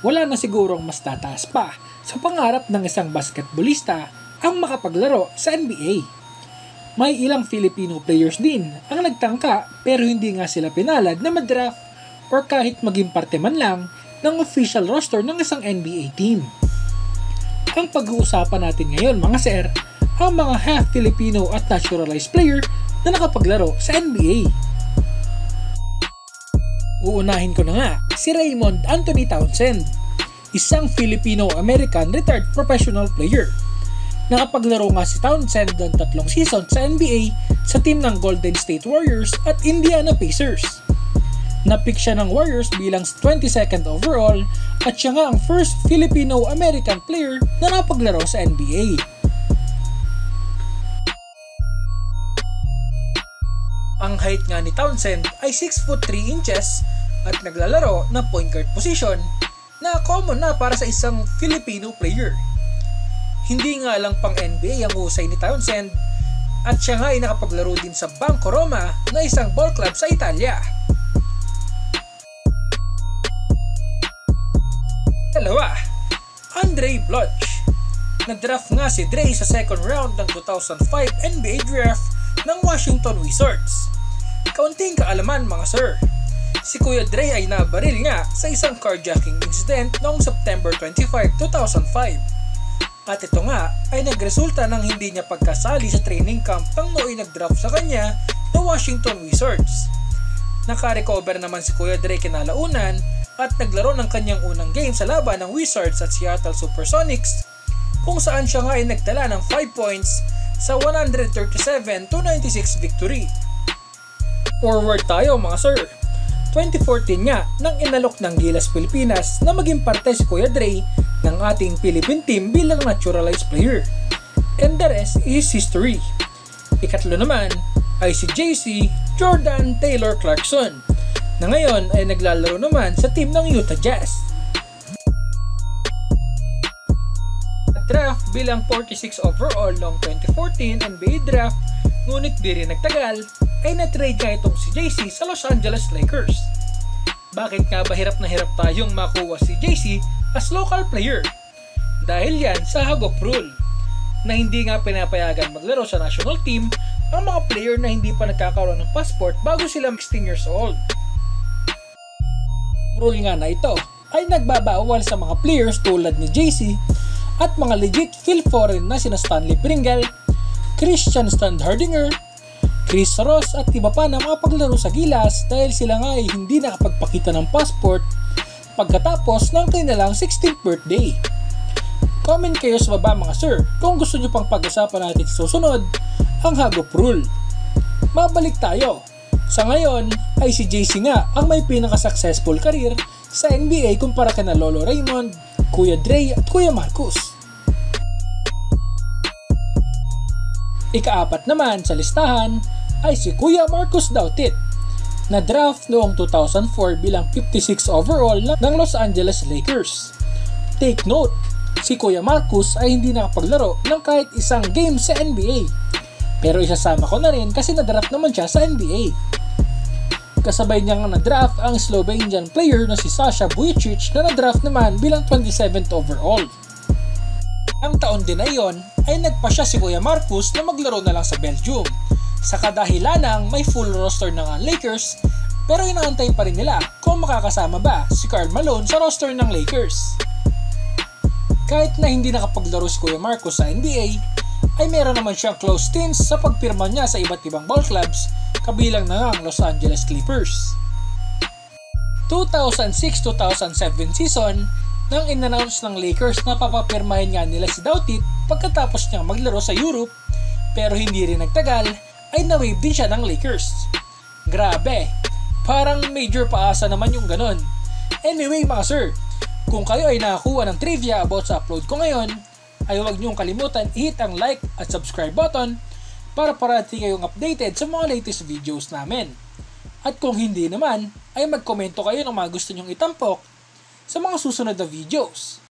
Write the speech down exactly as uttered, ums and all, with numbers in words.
wala na sigurong mas tataas pa sa pangarap ng isang basketballista ang makapaglaro sa N B A. May ilang Filipino players din ang nagtangka pero hindi nga sila pinalad na madraft or kahit maging parte man lang ng official roster ng isang N B A team. Ang pag-uusapan natin ngayon mga sir, ang mga half Filipino at naturalized player na nakapaglaro sa N B A. Uunahin ko na nga si Raymond Anthony Townsend, isang Filipino-American retired professional player. Nakapaglaro nga si Townsend ng tatlong season sa N B A sa team ng Golden State Warriors at Indiana Pacers. Napick siya ng Warriors bilang twenty-second overall at siya nga ang first Filipino-American player na nakapaglaro sa N B A. Ang height nga ni Townsend ay six foot three inches at naglalaro na point guard position na common na para sa isang Filipino player. Hindi nga lang pang N B A ang husay ni Townsend at siya nga ay nakapaglaro din sa Banco Roma na isang ball club sa Italia. Dalawa, Andre Bloch. Nag-draft nga si Dre sa second round ng two thousand five N B A draft ng Washington Wizards. Kaunting kaalaman mga sir, si Kuya Dre ay nabaril nga sa isang carjacking incident noong September twenty-fifth, two thousand five. At ito nga ay nagresulta ng hindi niya pagkasali sa training camp ng nooy nag-draft sa kanya na Washington Wizards. Naka-recover naman si Kuya Dre kinalaunan at naglaro ng kanyang unang game sa laban ng Wizards at Seattle Supersonics kung saan siya nga ay nagtala ng five points sa one thirty-seven to ninety-six victory. Forward tayo mga sir. twenty fourteen nga nang inalok ng Gilas Pilipinas na maging parte si Kuya Dre ng ating Philippine team bilang naturalized player. And the rest is history. Ikatlo naman ay si J C Jordan Taylor Clarkson na ngayon ay naglalaro naman sa team ng Utah Jazz. At draft bilang forty-six overall noong twenty fourteen N B A draft, ngunit di rin nagtagal ay na-trade nga itong si J C sa Los Angeles Lakers. Bakit nga ba hirap na hirap tayong makuha si J C as local player? Dahil yan sa Hagop Rule na hindi nga pinapayagan maglaro sa national team ang mga player na hindi pa nagkakaroon ng passport bago sila sixteen years old. Rule nga na ito ay nagbabawal sa mga players tulad ni J C at mga legit Phil Foreign na sina Stanley Pringle, Christian Standhardinger, Chris Ross at iba pa na mga paglaro sa Gilas dahil sila nga ay hindi nakapagpakita ng passport pagkatapos ng kanilang sixteenth birthday. Comment kayo sa baba mga sir kung gusto nyo pang pag-usapan natin sa susunod ang Hagop Rule. Mabalik tayo. Sa ngayon ay si J C nga ang may pinaka-successful career sa N B A kumpara kina Lolo Raymond, Kuya Dre at Kuya Marcus. Ikaapat naman sa listahan ay si Kuya Marcus Dautit na draft noong two thousand four bilang fifty-six overall ng Los Angeles Lakers. Take note, si Kuya Marcus ay hindi nakapaglaro ng kahit isang game sa N B A. Pero isasama ko na rin kasi na-draft naman siya sa N B A. Kasabay niya nga na-draft ang Slovenian player na si Sasha Vujicic na na-draft naman bilang twenty-seventh overall. Ang taon din na iyon ay nagpa siya si Kuya Marcus na maglaro na lang sa Belgium sa kadahilanang may full roster ng Lakers pero inaantay pa rin nila kung makakasama ba si Karl Malone sa roster ng Lakers. Kahit na hindi nakapaglaro si Kuya Marcus sa N B A ay meron naman siyang close stints sa pagpirma niya sa iba't ibang ball clubs kabilang na ang Los Angeles Clippers. two thousand six two thousand seven season nang in-announce ng Lakers na papapirmahin nga nila si Dautit pagkatapos niyang maglaro sa Europe pero hindi rin nagtagal ay na-waive din siya ng Lakers. Grabe, parang major paasa naman yung ganon. Anyway mga sir, kung kayo ay nakakuha ng trivia about sa upload ko ngayon, ay huwag niyong kalimutan i-hit ang like at subscribe button para parati kayong updated sa mga latest videos namin. At kung hindi naman, ay magkomento kayo ng mga gusto nyong itampok sa mga susunod na videos.